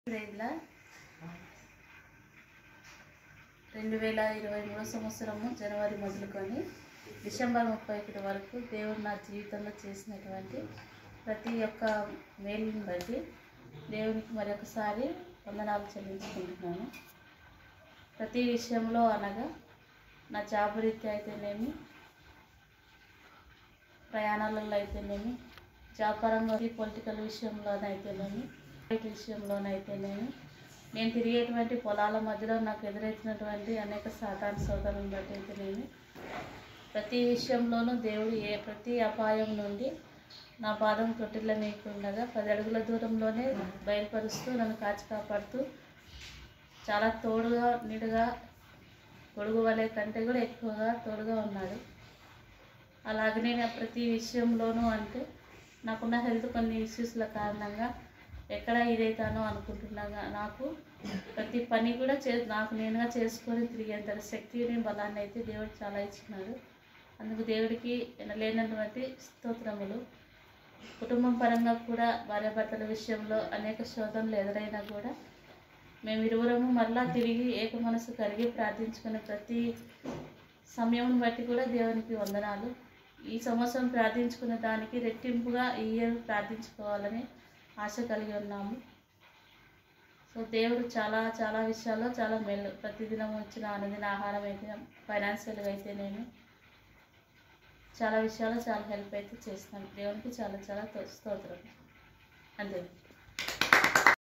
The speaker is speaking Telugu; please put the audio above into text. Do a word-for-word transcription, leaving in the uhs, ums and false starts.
రేట్ల రెండు వేల ఇరవై మూడో సంవత్సరము జనవరి మొదలుకొని డిసెంబర్ ముప్పై ఒకటి వరకు దేవుడు నా జీవితంలో చేసినటువంటి ప్రతి ఒక్క మేలుని బట్టి దేవునికి మరొకసారి వందనాలు చెల్లించుకుంటున్నాను. ప్రతి విషయంలో అనగా నా జాబ్ రీత్యా అయితేనేమి, ప్రయాణాలలో అయితేనేమి, జాబ్ పరంగా పొలిటికల్ విషయంలోనైతేనేమి, విషయంలోనైతేనేమి, నేను తిరిగేటువంటి పొలాల మధ్యలో నాకు ఎదురైనటువంటి అనేక సాతాను సోదరులను బట్టి అయితేనేమి, ప్రతి విషయంలోనూ దేవుడు ఏ ప్రతి అపాయం నుండి నా పాదం తొట్టిల్ల మేకుండగా పది అడుగుల దూరంలోనే బయలుపరుస్తూ నన్ను కాచి కాపాడుతూ చాలా తోడుగా నీడుగా గొడుగు వలె కంటే కూడా ఎక్కువగా తోడుగా ఉన్నాడు. అలాగనే నా ప్రతి విషయంలోనూ అంటే నాకున్న హెల్త్ కొన్ని ఇష్యూస్ల కారణంగా ఎక్కడ ఇదైతానో అనుకుంటున్నాగా నాకు ప్రతి పని కూడా చే నాకు నేనుగా చేసుకొని తిరిగేంత శక్తిని బలాన్ని అయితే దేవుడు చాలా ఇచ్చినాడు. అందుకు దేవుడికి లేనటువంటి స్తోత్రములు. కుటుంబం పరంగా కూడా భార్యాభర్తల విషయంలో అనేక శోధనలు ఎదురైనా కూడా మేము ఇరువురము మరలా తిరిగి ఏక మనసు కలిగి ప్రార్థించుకునే ప్రతి సమయం బట్టి కూడా దేవునికి వందనాలు. ఈ సంవత్సరం ప్రార్థించుకునే దానికి రెట్టింపుగా ఈ ఇయర్ ప్రార్థించుకోవాలని ఆశ కలిగి ఉన్నాము. సో దేవుడు చాలా చాలా విషయాల్లో చాలా మేలు. ప్రతిదినం వచ్చిన అనుదిన ఆహారం అయితే, ఫైనాన్షియల్గా అయితే నేను చాలా విషయాల్లో చాలా హెల్ప్ అయితే చేస్తాను. దేవునికి చాలా చాలా స్తోత్రం. అంతే.